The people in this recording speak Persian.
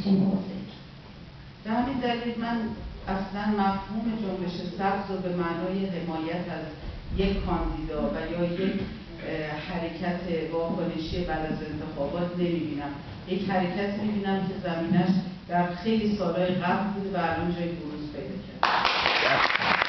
این حوزه. به همین دلیل من اصلا مفهوم جنبش سبز رو به معنای حمایت از یک کاندیدا و یا یک حرکت واکنشی بعد از انتخابات نمیبینم. یک حرکت میبینم که زمینش در خیلی سالهای قبل بوده و الان جای بروز پیدا کرده.